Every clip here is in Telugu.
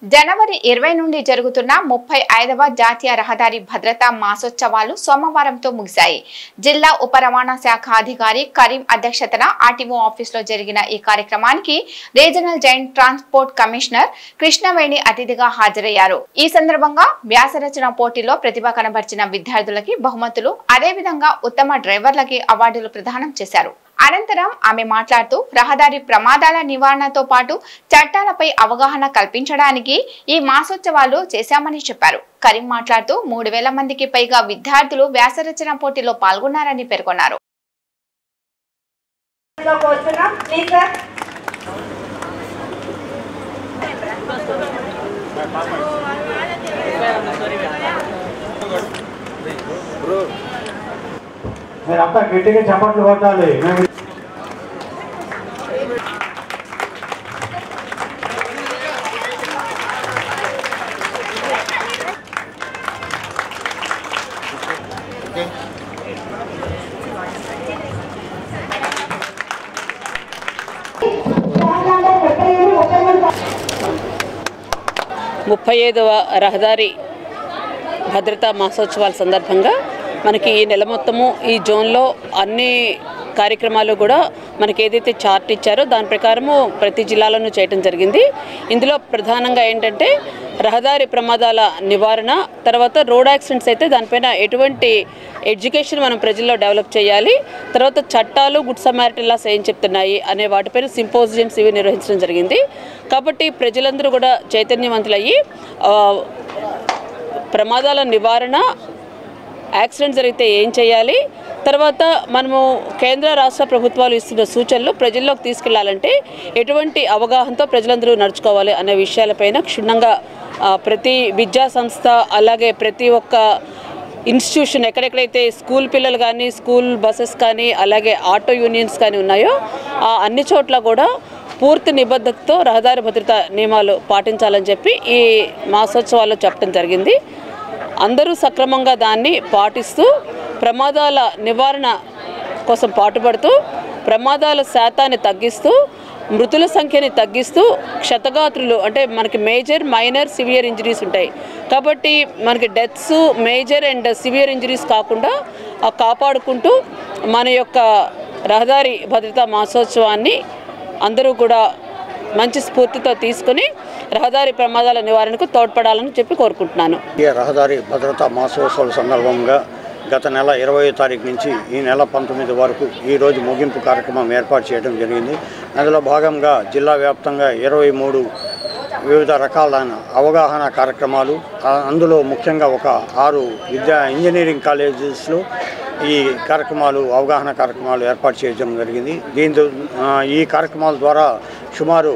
జనవరి 20 నుండి జరుగుతున్న 35వ జాతీయ రహదారి భద్రతా మాసోత్సవాలు సోమవారంతో ముగిశాయి. జిల్లా ఉప రవాణా శాఖ అధికారి కరీం అధ్యక్షతన ఆర్టీఓ ఆఫీసులో జరిగిన ఈ కార్యక్రమానికి regional joint transport commissioner Krishnaveni అతిథిగా హాజరయ్యారు. ఈ సందర్భంగా వ్యాసరచన పోటీలో ప్రతిభ కనబర్చిన విద్యార్థులకి బహుమతులు, అదేవిధంగా ఉత్తమ డ్రైవర్లకి అవార్డులు ప్రదానం చేశారు. అనంతరం ఆమె మాట్లాడుతూ రహదారి ప్రమాదాల నివారణతో పాటు చట్టాలపై అవగాహన కల్పించడానికి ఈ మాసోత్సవాలు చేశామని చెప్పారు. కరీం మాట్లాడుతూ 3000 మందికి పైగా విద్యార్థులు వ్యాసరచన పోటీలో పాల్గొన్నారని పేర్కొన్నారు. మీరంతా గట్టిగా చప్పట్లు కొట్టాలి. ముప్పై 35వ రహదారి భద్రతా మాసోత్సవాల సందర్భంగా మనకి ఈ నెల మొత్తము ఈ జోన్లో అన్ని కార్యక్రమాలు కూడా మనకి ఏదైతే చార్ట్ ఇచ్చారో దాని ప్రకారము ప్రతి జిల్లాలోనూ చేయడం జరిగింది. ఇందులో ప్రధానంగా ఏంటంటే రహదారి ప్రమాదాల నివారణ, తర్వాత రోడ్ యాక్సిడెంట్స్ అయితే దానిపైన ఎటువంటి ఎడ్యుకేషన్ మనం ప్రజల్లో డెవలప్ చేయాలి, తర్వాత చట్టాలు, గుడ్ సమారిటన్ లాస్ ఏం చెప్తున్నాయి అనే వాటిపైన సింపోజియమ్స్ ఇవి నిర్వహించడం జరిగింది. కాబట్టి ప్రజలందరూ కూడా చైతన్యవంతులయ్యి ప్రమాదాల నివారణ, యాక్సిడెంట్ జరిగితే ఏం చేయాలి, తర్వాత మనము కేంద్ర రాష్ట్ర ప్రభుత్వాలు ఇస్తున్న సూచనలు ప్రజల్లోకి తీసుకెళ్లాలంటే ఎటువంటి అవగాహనతో ప్రజలందరూ నడుచుకోవాలి అనే విషయాలపైన క్షుణ్ణంగా ప్రతి విద్యా సంస్థ, అలాగే ప్రతి ఒక్క ఇన్స్టిట్యూషన్, ఎక్కడెక్కడైతే స్కూల్ పిల్లలు కానీ, స్కూల్ బస్సెస్ కానీ, అలాగే ఆటో యూనియన్స్ కానీ ఉన్నాయో ఆ అన్ని చోట్ల కూడా పూర్తి నిబద్ధతతో రహదారి భద్రతా నియమాలు పాటించాలని చెప్పి ఈ మాసోత్సవాల్లో చెప్పడం జరిగింది. అందరూ సక్రమంగా దాన్ని పాటిస్తూ ప్రమాదాల నివారణ కోసం పాటుపడుతూ ప్రమాదాల శాతాన్ని తగ్గిస్తూ మృతుల సంఖ్యని తగ్గిస్తూ క్షతగాత్రులు అంటే మనకి మేజర్, మైనర్, సివియర్ ఇంజరీస్ ఉంటాయి కాబట్టి మనకి deaths, major and severe injuries కాకుండా కాపాడుకుంటూ మన యొక్క రహదారి భద్రతా మాసోత్సవాన్ని అందరూ కూడా మంచి స్ఫూర్తితో తీసుకుని రహదారి ప్రమాదాల నివారణకు తోడ్పడాలని చెప్పి కోరుకుంటున్నాను. రహదారి భద్రతా మాసోత్సవాల సందర్భంగా గత నెల 20వ తారీఖు నుంచి ఈ నెల 19 వరకు ఈరోజు ముగింపు కార్యక్రమం ఏర్పాటు చేయడం జరిగింది. అందులో భాగంగా జిల్లా వ్యాప్తంగా 23 వివిధ రకాలైన అవగాహన కార్యక్రమాలు, అందులో ముఖ్యంగా ఒక 6 ఇంజనీరింగ్ కాలేజెస్లో ఈ అవగాహన కార్యక్రమాలు ఏర్పాటు చేయడం జరిగింది. దీంతో ఈ కార్యక్రమాల ద్వారా సుమారు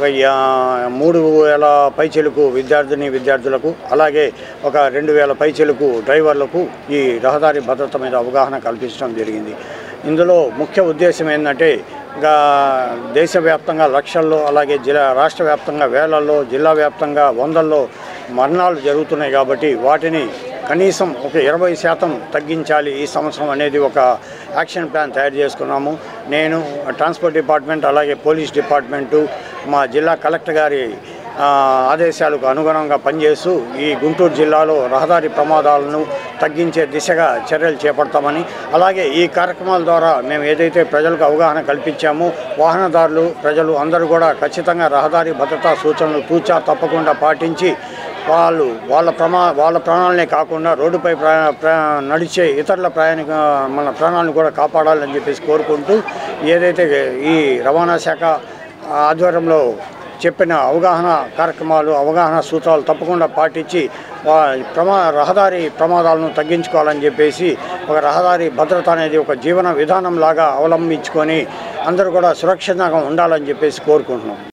3000 పైచీలకు విద్యార్థులకు, అలాగే ఒక 2000 పైచీలకు డ్రైవర్లకు ఈ రహదారి భద్రత మీద అవగాహన కల్పించడం జరిగింది. ఇందులో ముఖ్య ఉద్దేశం ఏంటంటే దేశవ్యాప్తంగా లక్షల్లో, అలాగే రాష్ట్ర వ్యాప్తంగా వేలల్లో, జిల్లా వ్యాప్తంగా వందల్లో మరణాలు జరుగుతున్నాయి కాబట్టి వాటిని కనీసం ఒక 20% తగ్గించాలి ఈ సంవత్సరం అనేది ఒక యాక్షన్ ప్లాన్ తయారు చేసుకున్నాము. నేను ట్రాన్స్పోర్ట్ డిపార్ట్మెంట్, అలాగే పోలీస్ డిపార్ట్మెంటు, మా జిల్లా కలెక్టర్ గారి ఆదేశాలకు అనుగుణంగా పనిచేస్తూ ఈ గుంటూరు జిల్లాలో రహదారి ప్రమాదాలను తగ్గించే దిశగా చర్యలు చేపడతామని, అలాగే ఈ కార్యక్రమాల ద్వారా మేము ఏదైతే ప్రజలకు అవగాహన కల్పించామో వాహనదారులు, ప్రజలు అందరూ కూడా ఖచ్చితంగా రహదారి భద్రతా సూచనలు తూచా తప్పకుండా పాటించి వాళ్ళ ప్రాణాలనే కాకుండా రోడ్డుపై నడిచే ఇతరుల మన ప్రాణాలను కూడా కాపాడాలని చెప్పేసి కోరుకుంటూ, ఏదైతే ఈ రవాణా శాఖ ఆధ్వర్యంలో చెప్పిన అవగాహన కార్యక్రమాలు, అవగాహన సూత్రాలు తప్పకుండా పాటించి రహదారి ప్రమాదాలను తగ్గించుకోవాలని చెప్పేసి ఒక రహదారి భద్రత అనేది ఒక జీవన విధానం లాగా అవలంబించుకొని అందరూ కూడా సురక్షితంగా ఉండాలని చెప్పేసి కోరుకుంటున్నాం.